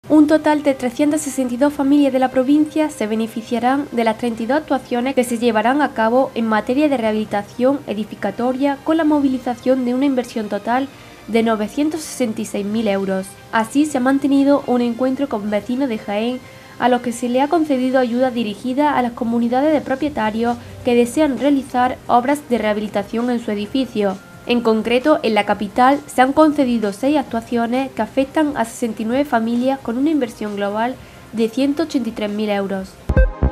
Un total de 362 familias de la provincia se beneficiarán de las 32 actuaciones que se llevarán a cabo en materia de rehabilitación edificatoria con la movilización de una inversión total de 966.000 euros. Así se ha mantenido un encuentro con vecinos de Jaén a los que se le ha concedido ayuda dirigida a las comunidades de propietarios que desean realizar obras de rehabilitación en su edificio. En concreto, en la capital se han concedido 6 actuaciones que afectan a 69 familias con una inversión global de 183.000 euros.